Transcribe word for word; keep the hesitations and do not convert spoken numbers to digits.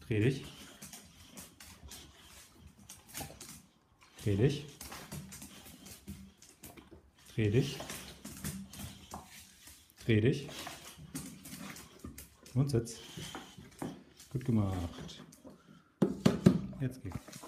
Dreh dich. Dreh dich. Dreh dich. Dreh dich. Und sitz. Gut gemacht. Jetzt geht's.